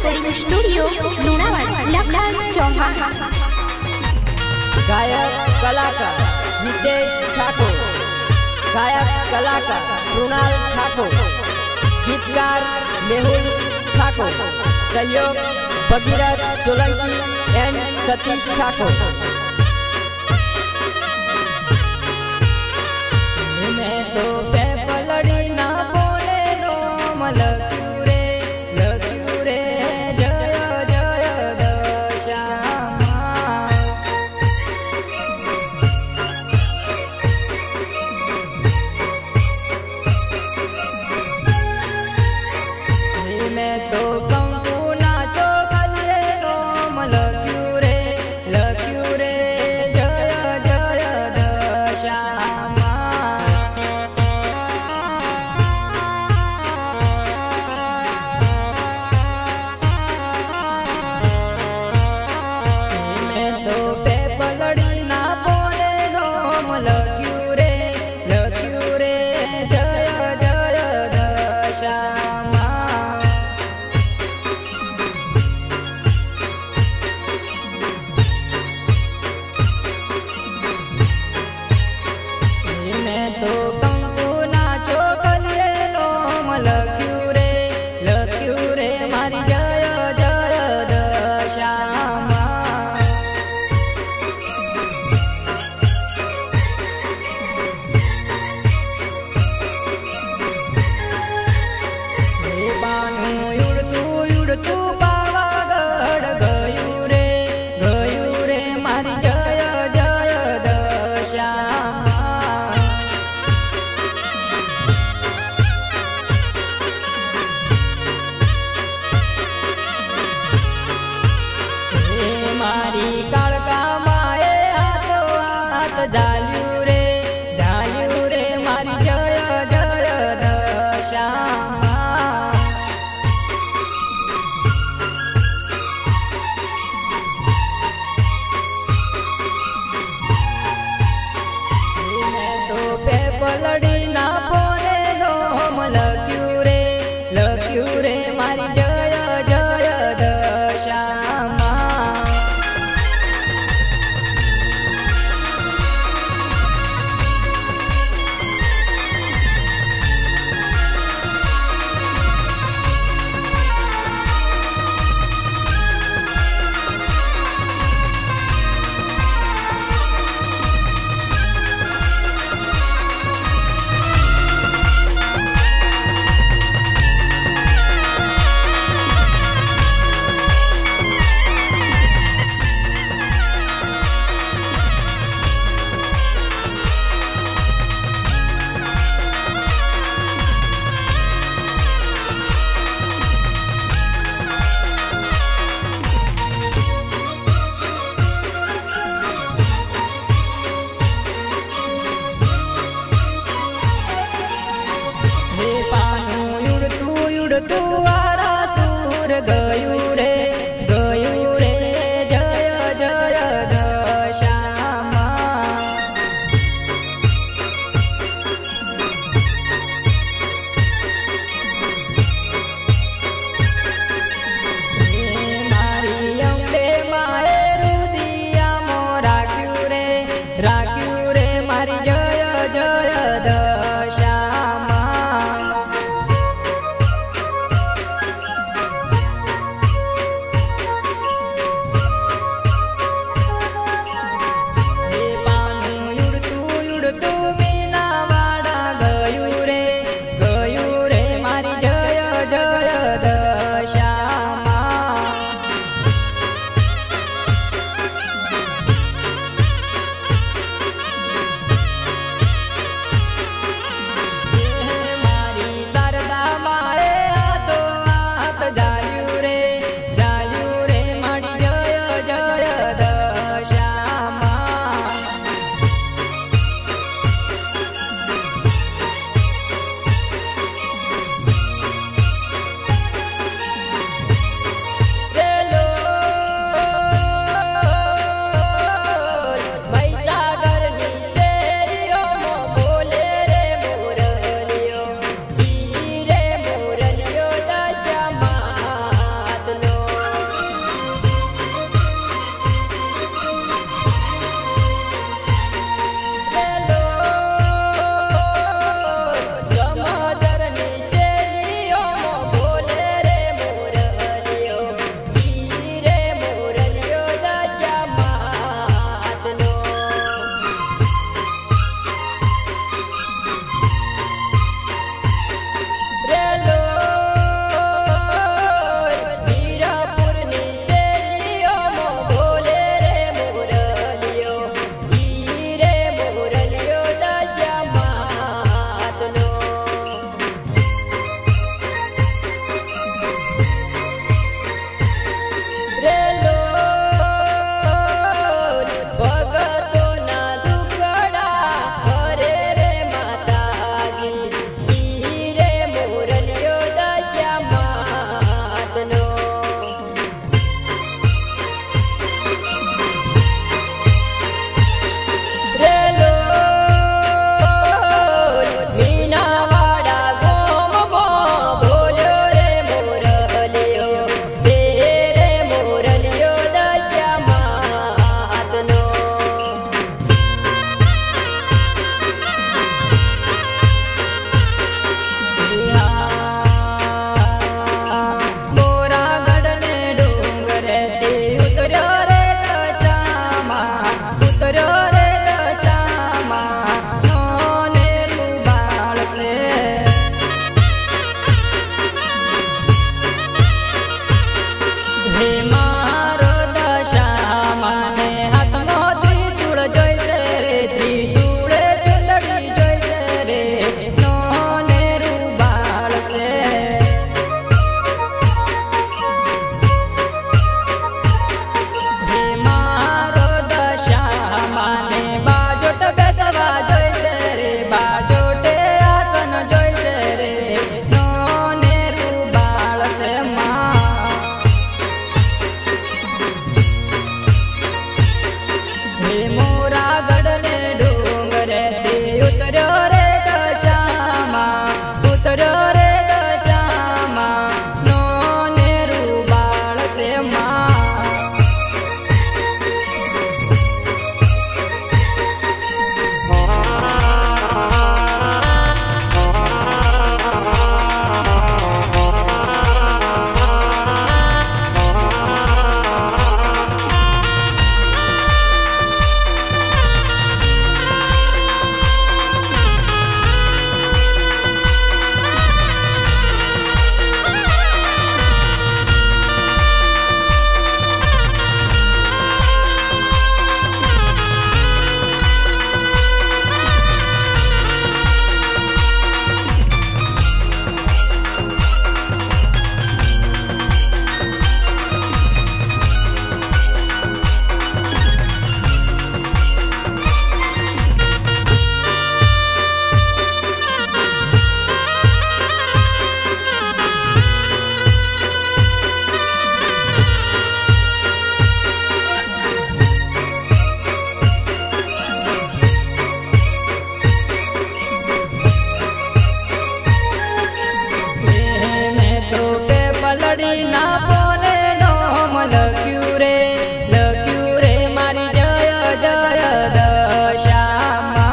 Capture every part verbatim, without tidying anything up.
Recording studio Lunawada Lakhan Chauhan. गायक कलाकार हितेश ठाकुर, गायक कलाकार कृणाल ठाकुर, गीतकार मेहुल ठाकुर, सहयोग भगीरथ सोलंकी एंड सतीश ठाकुर। मैं तो पलड़ी ना बोले रोम लग्यू रे लग्यू रे जय जय दशामा। मैं तो कंकु नाचो खले रोम लग्यू रे लग्यू रे जय जय दशामा। तो पे पलड़ी ना बोले रोम लग्यू रे लग्यू रे जय जय दशामा। मैं तो कंकु नाचो खले रोम लग्यू रे लग्यू रे मारी जय जय दशामा। तू पावागढ़ गयू रे गयू रे मारी जय जय दशामा। हे मारी कालका माए हाथो हाथ जाल्यू रे जाल्यू रे मारी जय जय दशामा। पलड़ी ना बोले रोम लग्यू रे लग्यू रे मारी जय जय दशामा। तू आरा सूर गयू रे गयू रे जय जय दशामा। मारी अम्बे माए रुदिया मो राख्यू रे राख्यू रे मारी जय जय दशामा। માને હાથમાં ત્રિશૂળ જોઈશે રે ત્રિશૂળે ચૂંદડી જોઈશે રે નોને રૂબાળ છે હે મારો દશા માને બાજોટ બેસવા જોઈશે રે બાજોટે આસન જોઈશે રે નોને રૂબાળ છે મા मोरा गढ़ने डूंगरे ते उतरो रे दशामा उतरो रे दशामा नोने रूबाळ से मां पलड़ी ना पोने नोम लग्यू रे लग्यू रे मारी जय जय दशामा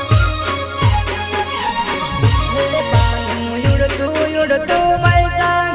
युड़तू युड़तू पैसा